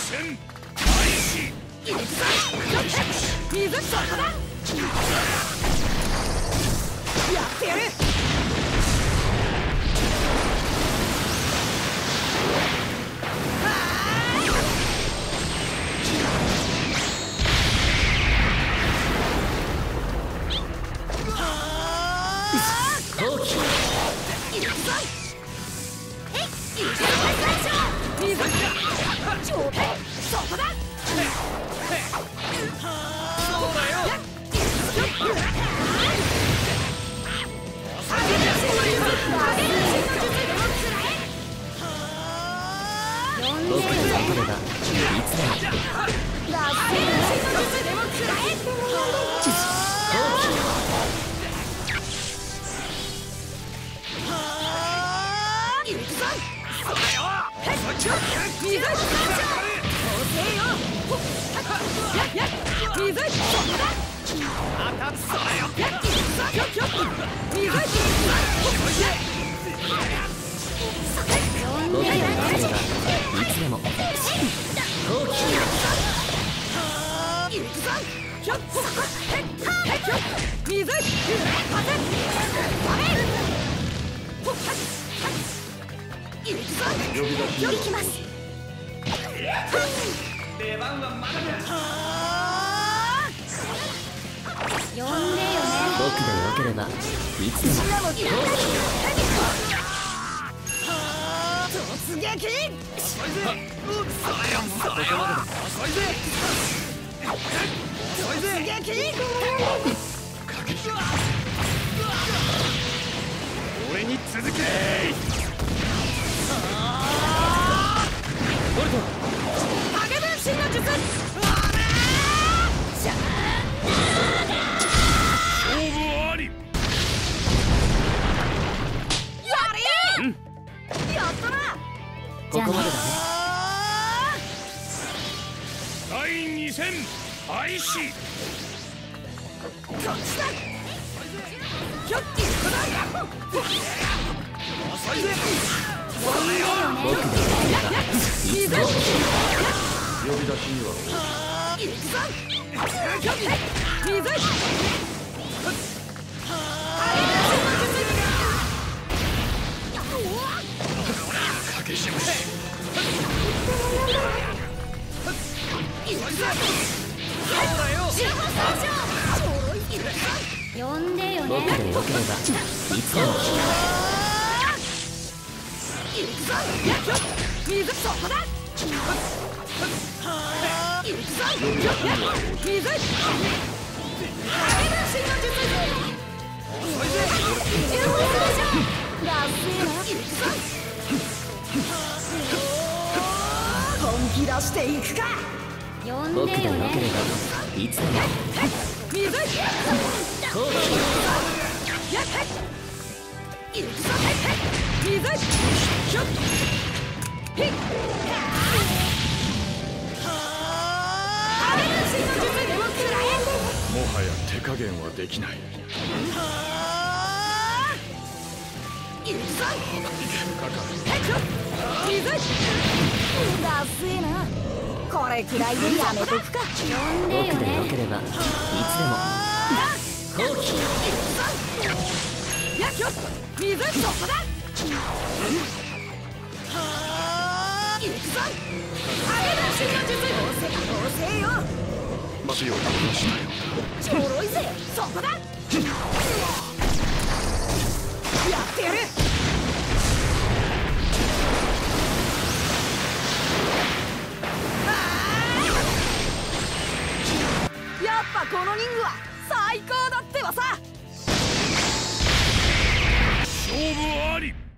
戦開始。 水そこだ。やってやる。そこだ。そうだよ。 僕が残ればいつでも。僕が残ればいつでも。 行きます。 出番はまだだ。 呼んでよね。 僕でよければいつでも。 突撃。 遅いぜ。ここまでだ。遅いぜ。 突撃。 俺に続け。ボルト。 影分身の術。 勝負あり。 やったな。 ここまでだね。 第2戦開始。 こっちだ。 遅いぜ。 僕でよければいつでも。 呼び出しには。 行くぞ。 かけしぶし。 呼んでよね。 僕でよければいつでも。 水そこだ。本気出していくか。 僕でよければいつでも。 もはや手加減はできない。 これくらいでやめとくか。 僕でよければいつでも。 水そこだ。 死を殺したよ。 ちょろいぜ。そこだ。やってやる。やっぱこのリングは最高だってばさ。 勝負あり。